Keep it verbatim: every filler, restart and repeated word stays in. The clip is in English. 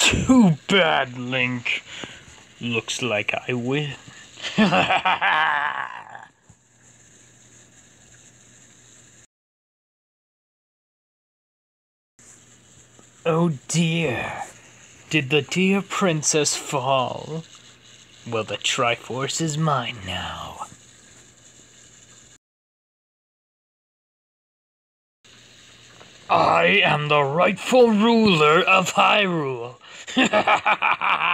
Too bad, Link. Looks like I win. Oh dear. Did the dear princess fall? Well, the Triforce is mine now. I am the rightful ruler of Hyrule.